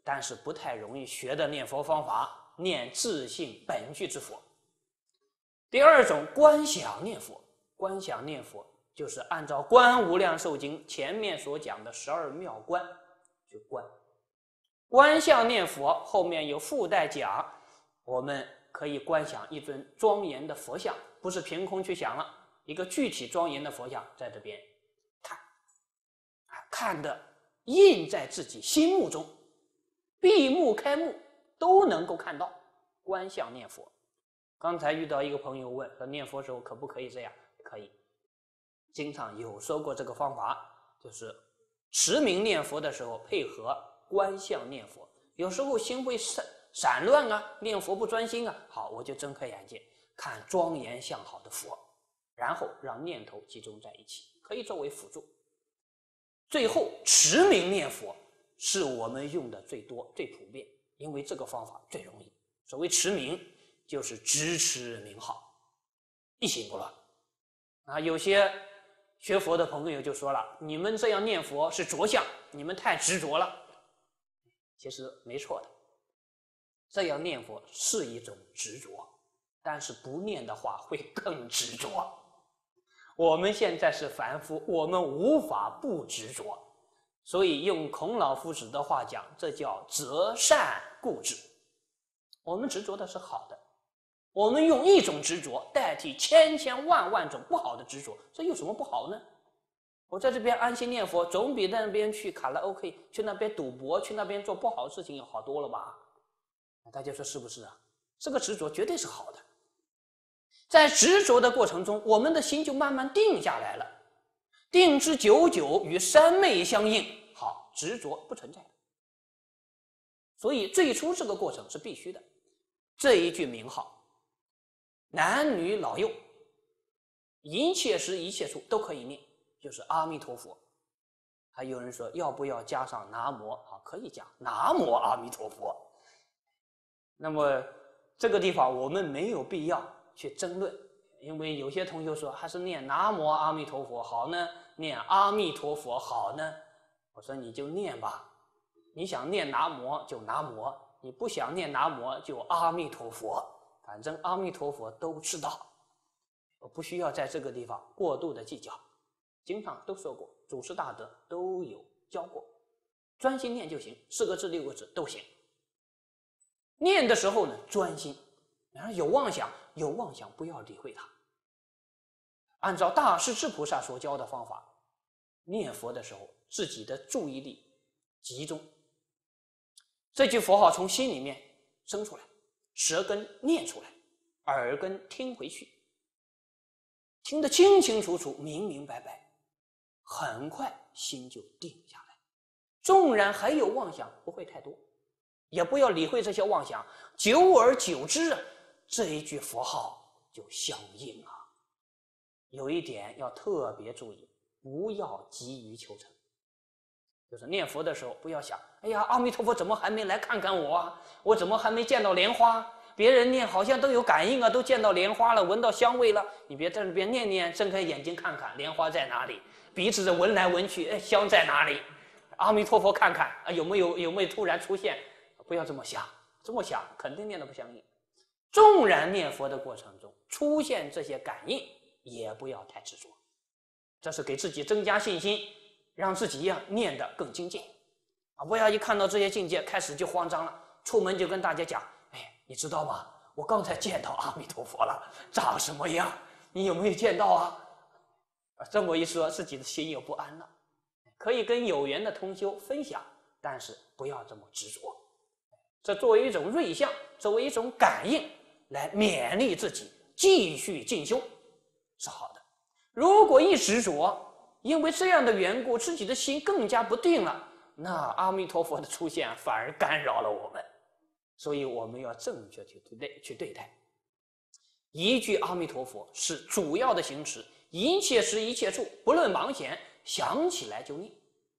但是不太容易学的念佛方法，念自性本具之佛。第二种观想念佛，观想念佛就是按照《观无量寿经》前面所讲的12妙观去观。观相念佛后面有附带讲，我们可以观想一尊庄严的佛像，不是凭空去想了，一个具体庄严的佛像在这边看，看得印在自己心目中，闭目开目都能够看到。观相念佛。刚才遇到一个朋友问说，念佛时候可不可以这样？可以。经常有说过这个方法，就是持名念佛的时候配合观相念佛。有时候心会散乱啊，念佛不专心啊，好，我就睁开眼睛看庄严相好的佛，然后让念头集中在一起，可以作为辅助。最后持名念佛是我们用的最多最普遍，因为这个方法最容易。所谓持名，就是直持名号，一心不乱。有些学佛的朋友就说了，你们这样念佛是着相，你们太执着了。其实没错的，这样念佛是一种执着，但是不念的话会更执着。我们现在是凡夫，我们无法不执着，所以用孔老夫子的话讲，这叫择善固执。我们执着的是好的，我们用一种执着代替千千万万种不好的执着，这有什么不好呢？我在这边安心念佛，总比在那边去卡拉 OK， 去那边赌博，去那边做不好的事情要好多了吧？大家说是不是啊？这个执着绝对是好的。在执着的过程中，我们的心就慢慢定下来了。定之久久，与三昧相应。好，执着不存在的。所以最初这个过程是必须的。这一句名号，男女老幼，一切时一切处都可以念，就是阿弥陀佛。还有人说要不要加上南无？啊，可以加南无阿弥陀佛。那么这个地方我们没有必要去争论，因为有些同学说还是念南无阿弥陀佛好呢，念阿弥陀佛好呢。我说你就念吧，你想念南无就南无，你不想念南无就阿弥陀佛，反正阿弥陀佛都知道，我不需要在这个地方过度的计较。经常都说过，祖师大德都有教过，专心念就行，4个字6个字都行。念的时候呢，专心，然后有妄想不要理会它。按照大势至菩萨所教的方法，念佛的时候自己的注意力集中，这句佛号从心里面生出来，舌根念出来，耳根听回去，听得清清楚楚明明白白，很快心就定下来。纵然还有妄想，不会太多，也不要理会这些妄想，久而久之啊，这一句佛号就相应啊。有一点要特别注意，不要急于求成。就是念佛的时候不要想，哎呀，阿弥陀佛怎么还没来看看我啊？我怎么还没见到莲花？别人念好像都有感应啊，都见到莲花了，闻到香味了。你别在那边念念，睁开眼睛看看莲花在哪里，鼻子闻来闻去，哎，香在哪里？阿弥陀佛看看啊，有没有突然出现？不要这么想，这么想肯定念得不相应。纵然念佛的过程中出现这些感应，也不要太执着，这是给自己增加信心，让自己念得更精进啊！不要一看到这些境界开始就慌张了，出门就跟大家讲，哎，你知道吗？我刚才见到阿弥陀佛了，长什么样？你有没有见到啊？这么一说，自己的心又不安了。可以跟有缘的同修分享，但是不要这么执着。这作为一种瑞相，作为一种感应，来勉励自己继续进修，是好的。如果一执着，因为这样的缘故，自己的心更加不定了，那阿弥陀佛的出现反而干扰了我们。所以我们要正确去对待。一句阿弥陀佛是主要的行持，一切时一切处，不论忙闲，想起来就念，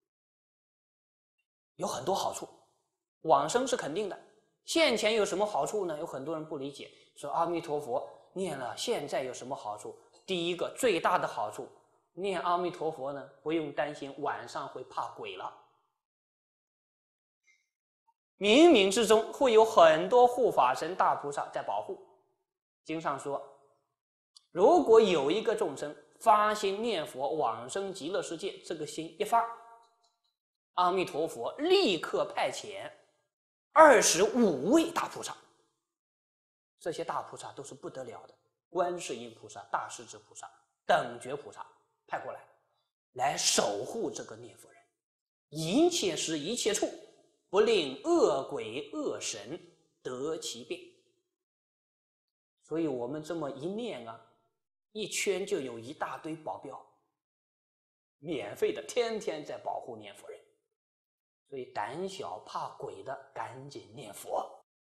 有很多好处。往生是肯定的，现前有什么好处呢？有很多人不理解，说阿弥陀佛念了，现在有什么好处？第一个最大的好处，念阿弥陀佛呢，不用担心晚上会怕鬼了。 冥冥之中会有很多护法神、大菩萨在保护。经上说，如果有一个众生发心念佛往生极乐世界，这个心一发，阿弥陀佛立刻派遣25位大菩萨。这些大菩萨都是不得了的，观世音菩萨、大势至菩萨、等觉菩萨派过来，来守护这个念佛人，一切时一切处，不令恶鬼恶神得其便。所以我们这么一念啊，一圈就有一大堆保镖，免费的，天天在保护念佛人。所以胆小怕鬼的，赶紧念佛。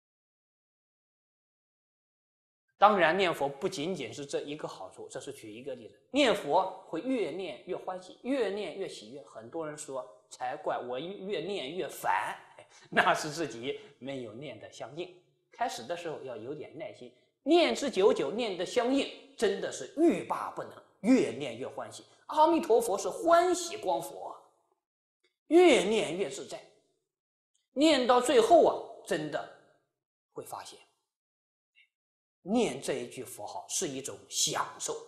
当然，念佛不仅仅是这一个好处，这是举一个例子。念佛会越念越欢喜，越念越喜悦。很多人说才怪，我越念越烦，那是自己没有念得相应。开始的时候要有点耐心，念之久久，念得相应，真的是欲罢不能，越念越欢喜。阿弥陀佛是欢喜光佛，越念越自在。念到最后啊，真的会发现，念这一句佛号是一种享受，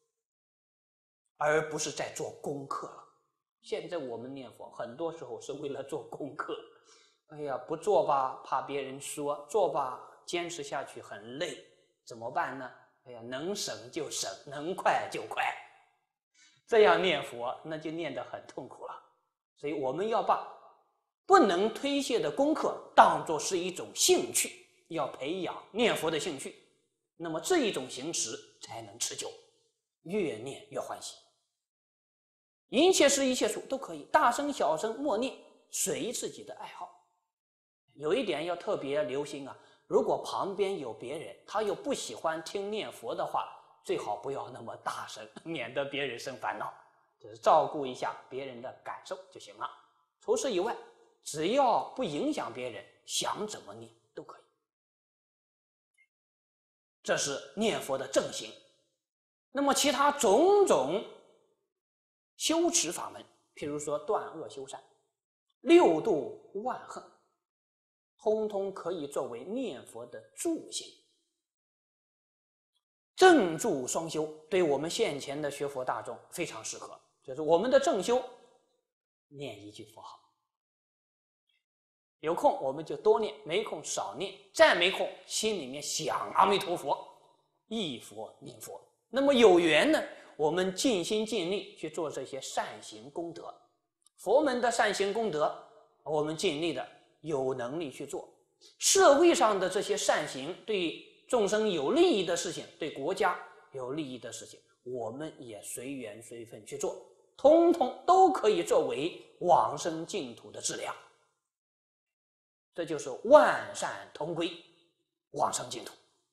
而不是在做功课了。现在我们念佛很多时候是为了做功课，哎呀，不做吧怕别人说，做吧坚持下去很累，怎么办呢？哎呀，能省就省，能快就快，这样念佛那就念得很痛苦了。所以我们要把不能推卸的功课当作是一种兴趣，要培养念佛的兴趣，那么这一种行持才能持久，越念越欢喜。一切时一切处都可以，大声小声默念，随自己的爱好。有一点要特别留心啊，如果旁边有别人，他又不喜欢听念佛的话，最好不要那么大声，免得别人生烦恼。就是照顾一下别人的感受就行了。除此以外，只要不影响别人，想怎么念都可以。这是念佛的正行。那么其他种种修持法门，譬如说断恶修善、六度万行，通通可以作为念佛的助行。正助双修对我们现前的学佛大众非常适合，就是我们的正修念一句佛号，有空我们就多念，没空少念，再没空心里面想阿弥陀佛，忆佛念佛。那么有缘呢，我们尽心尽力去做这些善行功德，佛门的善行功德我们尽力的有能力去做，社会上的这些善行，对众生有利益的事情，对国家有利益的事情，我们也随缘随分去做，通通都可以作为往生净土的资粮。这就是万善同归，往生净土。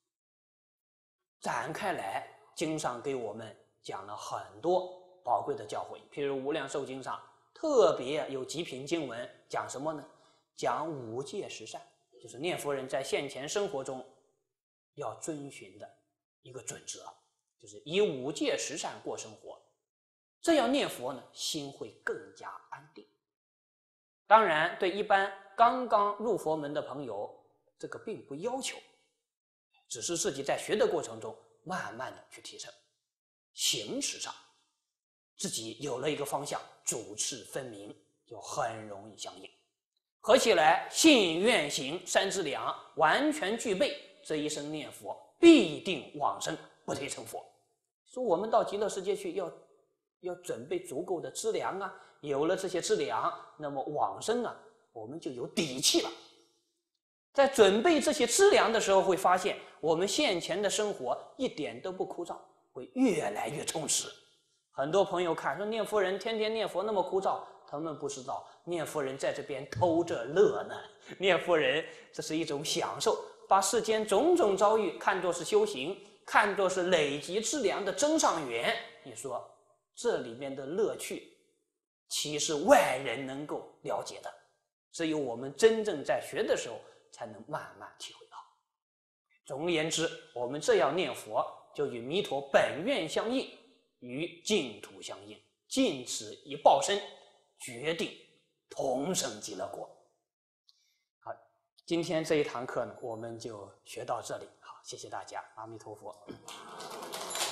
展开来，经上给我们讲了很多宝贵的教诲，譬如《无量寿经》上特别有几品经文讲什么呢？讲五戒十善，就是念佛人在现前生活中要遵循的一个准则，就是以五戒十善过生活。这样念佛呢，心会更加安定。当然，对一般刚刚入佛门的朋友，这个并不要求，只是自己在学的过程中慢慢的去提升。行持上，自己有了一个方向，主次分明，就很容易相应。合起来，信愿行三资粮完全具备，这一生念佛必定往生，不退成佛。说我们到极乐世界去要准备足够的资粮啊，有了这些资粮，那么往生啊，我们就有底气了。在准备这些资粮的时候，会发现我们现前的生活一点都不枯燥，会越来越充实。很多朋友看说念佛人天天念佛那么枯燥，他们不知道念佛人在这边偷着乐呢。念佛人这是一种享受，把世间种种遭遇看作是修行，看作是累积资粮的增上缘。你说这里面的乐趣，岂是外人能够了解的？只有我们真正在学的时候，才能慢慢体会到。总而言之，我们这样念佛，就与弥陀本愿相应，与净土相应，尽此一报身，决定同生极乐国。好， 今天这一堂课呢，我们就学到这里。好，谢谢大家，阿弥陀佛。